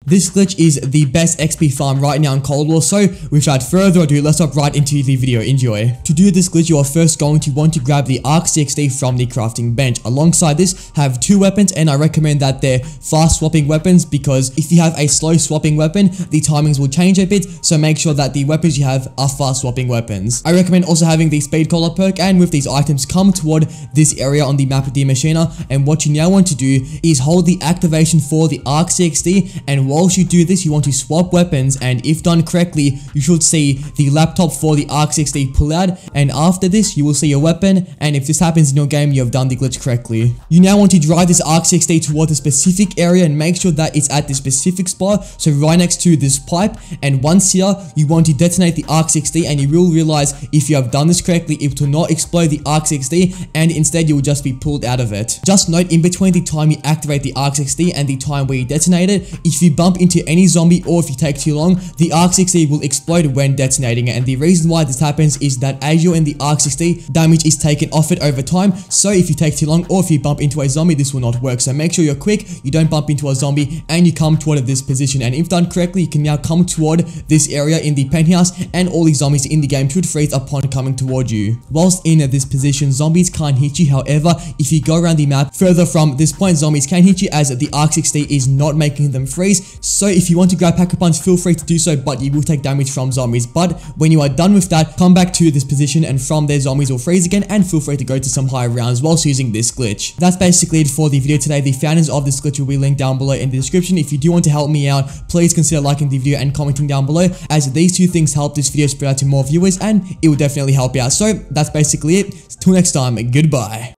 This glitch is the best XP farm right now in Cold War, so without further ado, let's hop right into the video. Enjoy. To do this glitch, you are first going to want to grab the Arc 60 from the crafting bench. Alongside this, have two weapons, and I recommend that they're fast swapping weapons, because if you have a slow swapping weapon, the timings will change a bit, so make sure that the weapons you have are fast swapping weapons. I recommend also having the speed collar perk, and with these items, come toward this area on the map with the Machina, and what you now want to do is hold the activation for the Arc 60, and whilst you do this, you want to swap weapons, and if done correctly, you should see the laptop for the Arc 60 pull out, and after this, you will see a weapon, and if this happens in your game, you have done the glitch correctly. You now want to drive this Arc 60 toward a specific area and make sure that it's at the specific spot, so right next to this pipe, and once here, you want to detonate the Arc 60, and you will realize if you have done this correctly, it will not explode the Arc 60, and instead you will just be pulled out of it. Just note, in between the time you activate the Arc 60 and the time where you detonate it, if you bump into any zombie or if you take too long, the Arc 60 will explode when detonating it, and the reason why this happens is that as you're in the Arc 60, damage is taken off it over time, so if you take too long or if you bump into a zombie, this will not work. So make sure you're quick, you don't bump into a zombie, and you come toward this position, and if done correctly, you can now come toward this area in the penthouse, and all these zombies in the game should freeze upon coming toward you. Whilst in this position, zombies can't hit you. However, if you go around the map further from this point, zombies can hit you as the Arc 60 is not making them freeze. So if you want to grab Pack-a-Punch, feel free to do so, but you will take damage from zombies. But when you are done with that, come back to this position, and from there, zombies will freeze again, and feel free to go to some higher rounds whilst using this glitch. That's basically it for the video today. The founders of this glitch will be linked down below in the description. If you do want to help me out, please consider liking the video and commenting down below, as these two things help this video spread out to more viewers, and it will definitely help you out. So that's basically it. Till next time, goodbye.